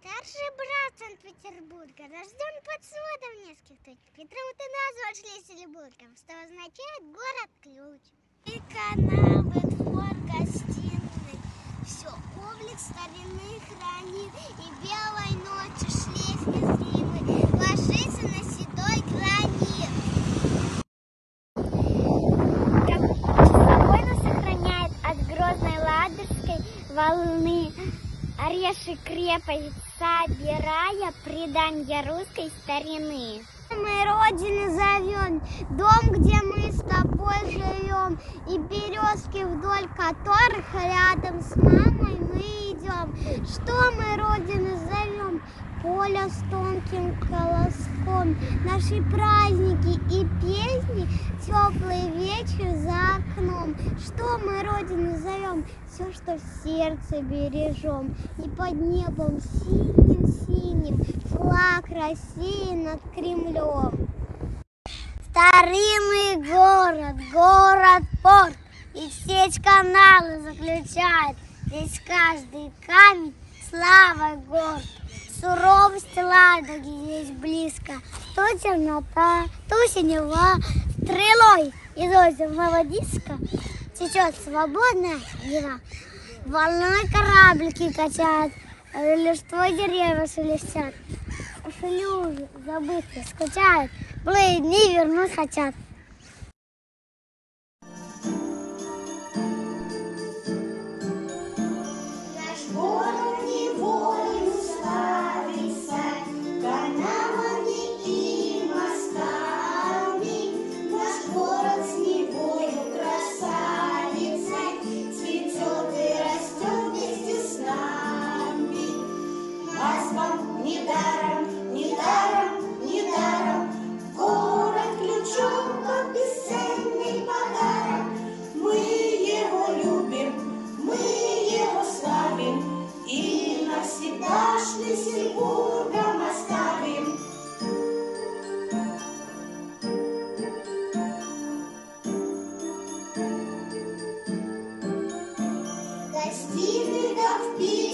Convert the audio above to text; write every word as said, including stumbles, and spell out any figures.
Старший брат Санкт-Петербурга рожден под сводом нескольких точек. Петром ты назван Шлиссельбургом, что означает город-ключ. И канавы, двор гостиный, все облик старины хранит, и белой ночью шлейф незримый ложится на седой гранит. Как спокойно сохраняет от грозной ладожской волны ореши крепость, собирая преданья русской старины. Мы родины зовем, дом, где мы с тобой живем, и березки, вдоль которых рядом с мамой мы идем. Что мы родины зовем? Поле с тонким колоском, наши праздники и песни, теплый вечер за окном. Что мы родины зовем? Все, что в сердце бережем, и под небом синим-синим флаг России над Кремлем. Старинный город, город-порт, и в сеть каналы заключает. Здесь каждый камень славой горд. Суровость Ладоги здесь близко, то темнота, то синева. Стрелой из озерного диска течет свободная Нева. Волной кораблики качают, листвой деревья шелестят. Шлюзы забытые скучают, былые дни вернуть хотят. Шлиссельбургом оставим. Гостиный, как в